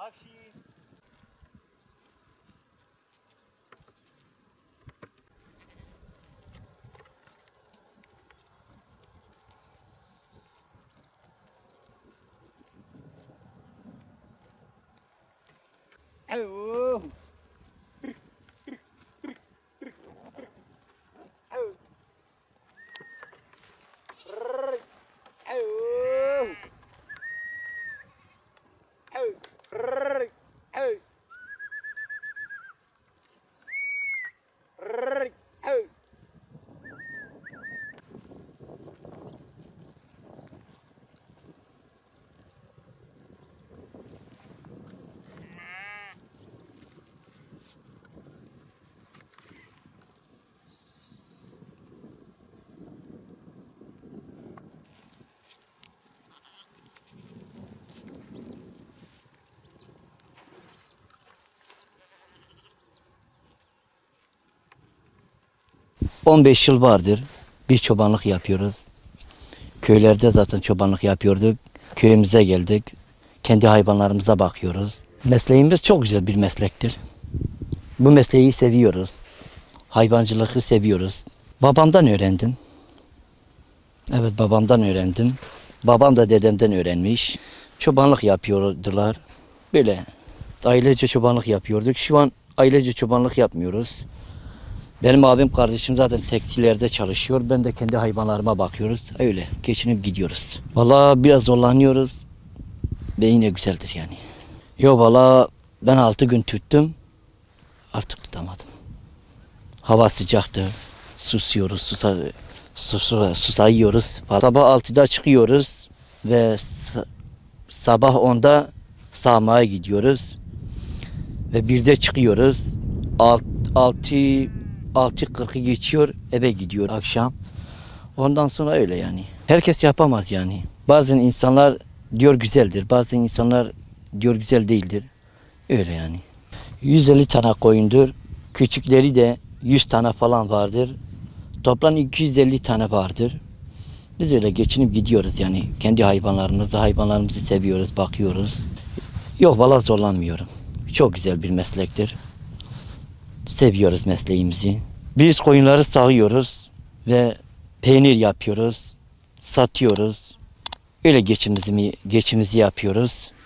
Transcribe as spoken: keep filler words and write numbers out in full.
Action. Oh. on beş yıl vardır bir çobanlık yapıyoruz. Köylerde zaten çobanlık yapıyorduk. Köyümüze geldik. Kendi hayvanlarımıza bakıyoruz. Mesleğimiz çok güzel bir meslektir. Bu mesleği seviyoruz. Hayvancılığı seviyoruz. Babamdan öğrendim. Evet, babamdan öğrendim. Babam da dedemden öğrenmiş. Çobanlık yapıyordular. Böyle ailece çobanlık yapıyorduk. Şu an ailece çobanlık yapmıyoruz. Benim abim kardeşim zaten tekstillerde çalışıyor. Ben de kendi hayvanlarıma bakıyoruz. Öyle geçinip gidiyoruz. Vallahi biraz zorlanıyoruz. Ve yine güzeldir yani. Yok vallahi ben altı gün tuttum. Artık tutamadım. Hava sıcaktı. Susuyoruz, susa, susa, susayıyoruz. Sabah altıda çıkıyoruz. Ve sabah onda sağmaya gidiyoruz. Ve birde çıkıyoruz. Alt, altı altı kırkı geçiyor, eve gidiyor akşam. Ondan sonra öyle yani. Herkes yapamaz yani. Bazı insanlar diyor güzeldir, bazı insanlar diyor güzel değildir. Öyle yani. yüz elli tane koyundur. Küçükleri de yüz tane falan vardır. Toplam iki yüz elli tane vardır. Biz öyle geçinip gidiyoruz yani. Kendi hayvanlarımızı, hayvanlarımızı seviyoruz, bakıyoruz. Yok vallahi zorlanmıyorum. Çok güzel bir meslektir. Seviyoruz mesleğimizi. Biz koyunları sağıyoruz ve peynir yapıyoruz, satıyoruz. Öyle geçimimizi, geçimimizi yapıyoruz.